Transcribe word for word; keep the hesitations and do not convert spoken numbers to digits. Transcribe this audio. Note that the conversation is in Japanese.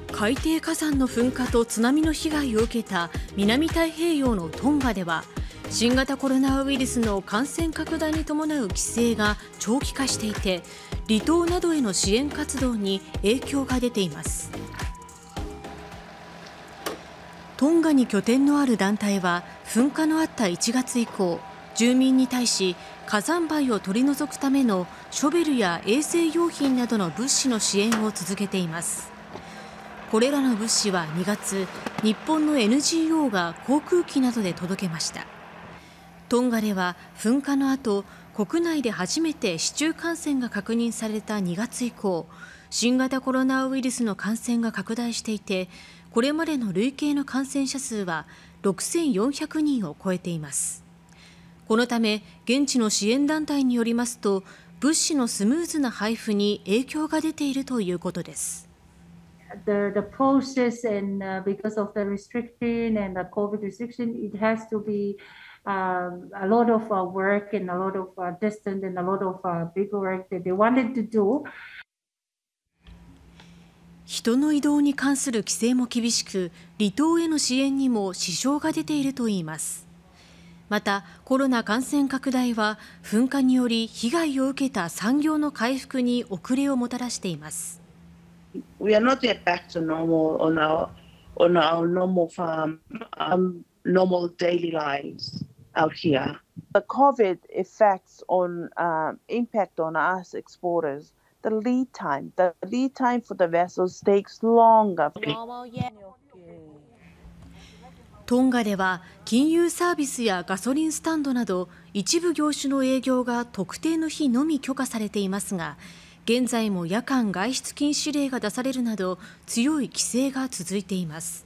海底火山の噴火と津波の被害を受けた南太平洋のトンガでは、新型コロナウイルスの感染拡大に伴う規制が長期化していて、離島などへの支援活動に影響が出ています。トンガに拠点のある団体は、噴火のあったいちがつ以降、住民に対し火山灰を取り除くためのショベルや衛生用品などの物資の支援を続けています。これらの物資はにがつ、日本の エヌジーオー が航空機などで届けました。トンガでは噴火の後、国内で初めて市中感染が確認されたにがつ以降、新型コロナウイルスの感染が拡大していて、これまでの累計の感染者数はろくせんよんひゃくにんを超えています。このため、現地の支援団体によりますと、物資のスムーズな配布に影響が出ているということです。 The, the process and uh, because of the restriction and the COVID restriction, it has to be um, a lot of uh, work and a lot of uh, distance and a lot of uh, paperwork that they wanted to do. 人の移動に関する規制も厳しく、離島への支援にも支障が出ているといいます。また、コロナ感染拡大は噴火により被害を受けた産業の回復に遅れをもたらしています。 We are not yet back to normal on our on our normal farm, um, normal daily lives out here. The COVID effects on uh, impact on us exporters. The lead time, the lead time for the vessels takes longer. トンガでは金融サービスやガソリンスタンドなど一部業種の営業が特定の日のみ許可されていますが、現在も夜間外出禁止令が出されるなど強い規制が続いています。